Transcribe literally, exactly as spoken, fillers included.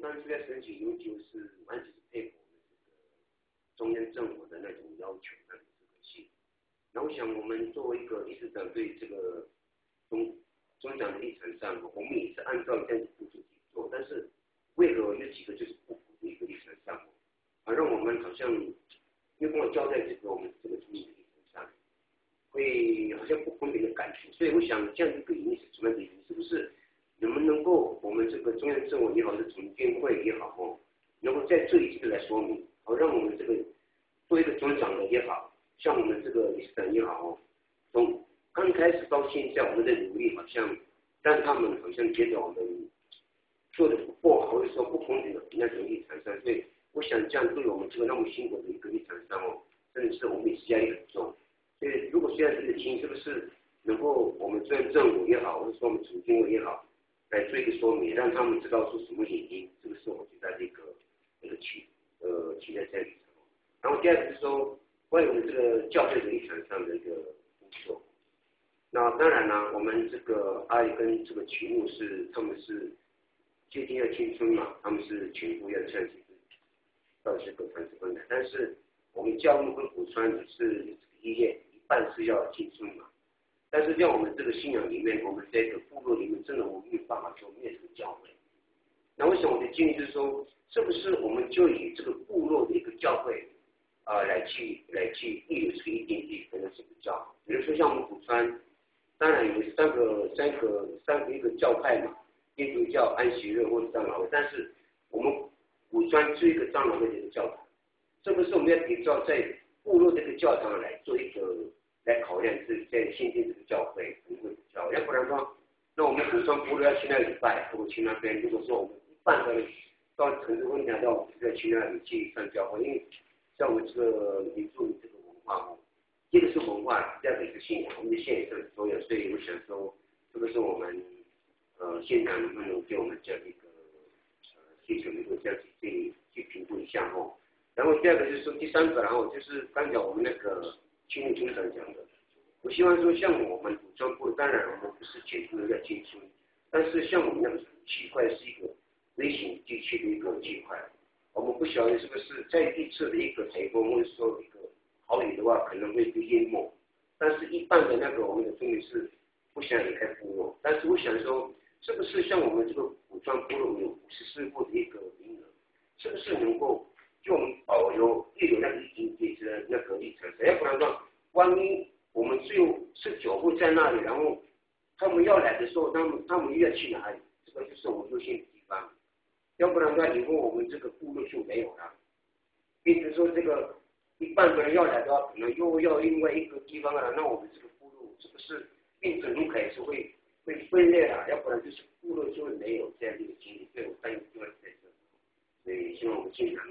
当初在申请永久是完全是配合我们这个中央政府的那种要求那种这个系。那我想我们作为一个理事长对这个中中长的立场上，我们也是按照这样的步骤去做，但是为何有几个就是不符的一个立场上，啊，让我们好像没有办法交代这个我们这个中立的立场上，会好像不公平的感觉。所以我想这样一个原因是什么样的原因？是不是能不能够我们这个中央政府也好，是总监会也好哦，能够在这一次来说明，好让我们这个做一个总长的也好，像我们这个理事长也好哦，从刚开始到现在，我们的努力好像让他们好像觉得我们做的不够好，或者说不公平的那种立场上，所以我想这样对我们这个那么辛苦的一个立场上哦，真的是我们也是压力很重。所以如果现在这个情，是不是能够我们中央政府也好，或者说我们总经委也好，来做一个说明，让他们知道说什么原因，这个是我最大的一个一个期呃期待在里头。然后第二个是说关于我们这个教会的立场上的一个工作。那当然了，我们这个爱跟这个曲目是他们是接近要青春嘛，他们是全部要这样子到这个传承的，但是我们教育跟古传也是一业一半是要青春嘛。但是在我们这个信仰里面，我们这个部落里面，真的我们没有办法说灭这个教会。那我想我的建议就是说，是不是我们就以这个部落的一个教会啊、呃、来去来去立有这个一定义，可能是比较好。比如说像我们古川，当然有三个三个三个一个教派嘛，一个叫安息日或者长老会，但是我们古川是一个长老会的一个教堂，是不是我们要比较在部落这个教堂来做一个来考量是在新建这个教会可能会比较，要不然的话，那我们古川部落要去那里拜，或者去那边，如果说我们一半的到城市会讲到我们要去那里去上教会，因为像我们这个民族这个文化哦。一个是文化，第二个是信仰，我们的信仰是很重要，所以我想说，这个是我们呃现场能不能给我们这样一个呃需求能够这样子去去评估一下哦。然后第二个就是说，第三个，然后就是刚才我们那个青年组长讲的，我希望说像我们古装部，当然我们不是全部都在青春，但是像我们那个区块是一个微型地区的一个区块，我们不晓得是不是在一次的一个台风或者说一个好雨的话可能会被淹没，但是一半的那个我们的中女是不想离开部落，但是我想说，是不是像我们这个古装部落有五十四户的一个名额，是不是能够就我们保留又有那个经济的那个立场，要不然的话，万一我们只有十九户在那里，然后他们要来的时候，他们他们又要去哪里？这个就是我们优先的地方，要不然的话，以后我们这个部落就没有了，变成说这个。一半个人要来的话，可能又要另外一个地方了，那我们这个部落是不是变成路也是会会分裂了？要不然就是部落就会没有这样的一个经历，所以我担心就会在这，所以希望我们尽量